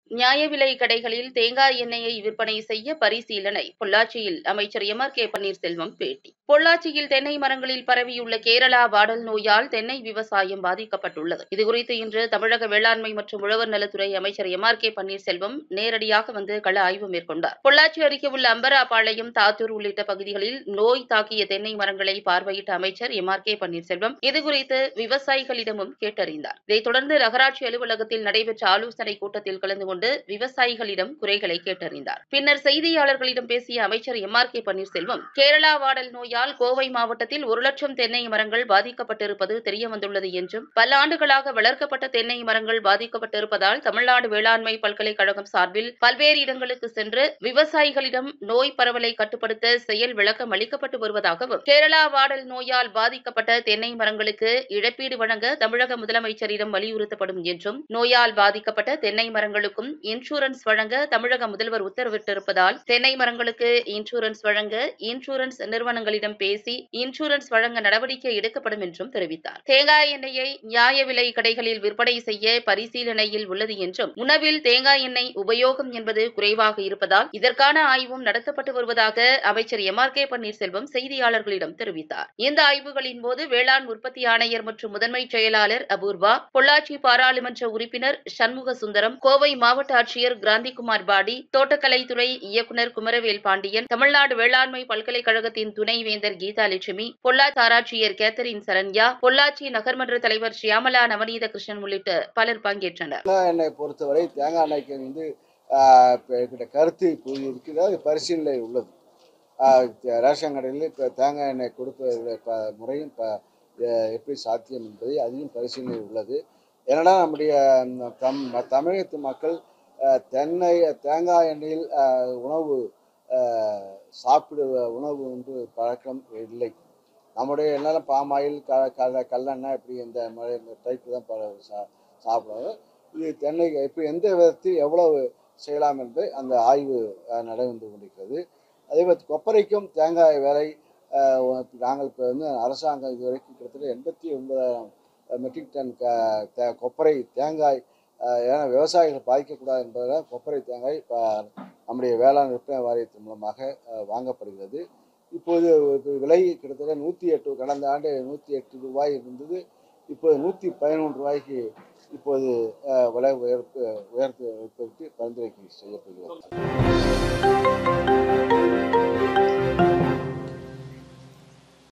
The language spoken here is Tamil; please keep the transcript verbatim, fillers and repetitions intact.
நியாய விலை கடைகளில் தேங்காய் எண்ணெயை விற்பனை செய்ய பரிசீலனை பொள்ளாச்சியில் அமைச்சர் எம் ஆர் கே பன்னீர்செல்வம் பேட்டி. பொள்ளாச்சியில் தென்னை மரங்களில் பரவியுள்ள கேரளா வாடல் நோயால் தென்னை விவசாயம் பாதிக்கப்பட்டுள்ளது. இதுகுறித்து இன்று தமிழக வேளாண்மை மற்றும் உழவர் நலத்துறை அமைச்சர் எம் ஆர் கே பன்னீர்செல்வம் நேரடியாக வந்து கள ஆய்வு மேற்கொண்டார். பொள்ளாச்சி அருகே உள்ள அம்பராபாளையம், தாத்தூர் உள்ளிட்ட பகுதிகளில் நோய் தாக்கிய தென்னை மரங்களை பார்வையிட்ட அமைச்சர் எம் ஆர் கே பன்னீர்செல்வம் இதுகுறித்து விவசாயிகளிடமும் கேட்டறிந்தார். இதைத் தொடர்ந்து நகராட்சி அலுவலகத்தில் நடைபெற்ற ஆலோசனைக் கூட்டத்தில் கலந்து கொண்டு விவசாயிகளிடம் குறைகளை கேட்டறிந்தார். பின்னர் செய்தியாளர்களிடம் பேசிய அமைச்சர் எம் ஆர் கே பன்னீர்செல்வம், கேரளா வாடல் நோயால் கோவை மாவட்டத்தில் ஒரு லட்சம் தென்னை மரங்கள் பாதிக்கப்பட்டிருப்பது தெரியவந்துள்ளது என்றும், பல ஆண்டுகளாக வளர்க்கப்பட்ட தென்னை மரங்கள் பாதிக்கப்பட்டிருப்பதால் தமிழ்நாடு வேளாண்மை பல்கலைக்கழகம் சார்பில் பல்வேறு இடங்களுக்கு சென்று விவசாயிகளிடம் நோய் பரவலை கட்டுப்படுத்த செயல் விளக்கம் அளிக்கப்பட்டு வருவதாகவும், கேரளா வாடல் நோயால் பாதிக்கப்பட்ட தென்னை மரங்களுக்கு இழப்பீடு வழங்க தமிழக முதலமைச்சரிடம் வலியுறுத்தப்படும் என்றும், நோயால் பாதிக்கப்பட்ட தென்னை மரங்களுக்கும் இன்சூரன்ஸ் வழங்க தமிழக முதல்வர் உத்தரவிட்டிருப்பதால் தென்னை மரங்களுக்கு இன்சூரன்ஸ் வழங்க இன்சூரன்ஸ் நிறுவனங்களிடம் பேசி இன்சூரன்ஸ் வழங்க நடவடிக்கை எடுக்கப்படும் என்றும் தெரிவித்தார். தேங்காய் எண்ணெயை நியாய விலை கடைகளில் விற்பனை செய்ய பரிசீலனையில் உள்ளது என்றும், உணவில் தேங்காய் எண்ணெய் உபயோகம் என்பது குறைவாக இருப்பதால் இதற்கான ஆய்வும் நடத்தப்பட்டு வருவதாக அமைச்சர் எம் ஆர் கே பன்னீர்செல்வம் செய்தியாளர்களிடம் தெரிவித்தார். இந்த ஆய்வுகளின் போது வேளாண் உற்பத்தி ஆணையர் மற்றும் முதன்மை செயலாளர் அபூர்வா, பொள்ளாச்சி பாராளுமன்ற உறுப்பினர் சண்முக சுந்தரம், கோவை மாவட்ட ஆட்சியர் கிராந்திகுமார் பாடி, தோட்டக்கலைத்துறை இயக்குநர் குமரவேல் பாண்டியன், தமிழ்நாடு வேளாண்மை பல்கலைக்கழகத்தின் துணைவேந்தர் கீதா லட்சுமி, பொள்ளாச்சி ஆட்சியர் கேத்தரின் சரண்யா, பொள்ளாச்சி நகர்மன்ற தலைவர் ஷியாமலா நவநீத கிருஷ்ணன் உள்ளிட்ட பலர் பங்கேற்றனர். எண்ணெய் பொறுத்தவரை தேங்காய் எண்ணெய்க்கு வந்து கருத்து இருக்கிறது, பரிசீலனை உள்ளது. ரேஷன் கடையில் இப்போ தேங்காய் எண்ணெய் கொடுப்ப முறையும் எப்படி சாத்தியம் என்பதை அதையும் பரிசீலனை உள்ளது. ஏன்னா நம்முடைய தம் தமிழகத்து மக்கள் தென்னை தேங்காய் எண்ணெயில் உணவு சாப்பிடுவ உணவு வந்து பழக்கம் இல்லை. நம்முடைய எண்ணெய் பாமாயில் க கல கல்லெண்ணெய் இப்படி இந்த மாதிரி இந்த டைப்பு தான் ப சா சாப்பிடுவாங்க. இது தென்னை இப்போ எந்த விதத்தில் எவ்வளவு செய்யலாம் என்று அந்த ஆய்வு நடந்து கொண்டிருக்கிறது. அதே மாதிரி கொப்பரைக்கும் தேங்காய் விலை நாங்கள் இப்போ வந்து அரசாங்கம் இது வரைக்கும் கிட்டத்தட்ட எண்பத்தி ஒன்பதாயிரம் மெட்ரிக் டன் க கொப்பரை தேங்காய், ஏன்னா விவசாயிகள் பாதிக்கக்கூடாது என்பதால் கொப்பரை தேங்காய் இப்போ நம்முடைய வேளாண் விற்பனை வாரியத்தின் மூலமாக வாங்கப்படுகிறது. இப்போது விலை கிட்டத்தட்ட நூற்றி எட்டு கடந்த ஆண்டு நூற்றி எட்டு ரூபாய் இருந்தது. இப்போது நூற்றி பதினொன்று ரூபாய்க்கு இப்போது விலை உயர்ப்பு உயர்த்து வைப்பதற்கு பரிந்துரை செய்யப்படுகிறது.